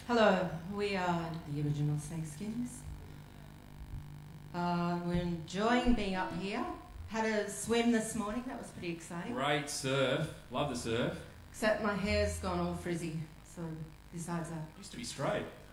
Hello, we are the original Snakeskins. We're enjoying being up here. Had a swim this morning, that was pretty exciting. Great surf, love the surf. Except my hair's gone all frizzy, so besides that. Used to be straight.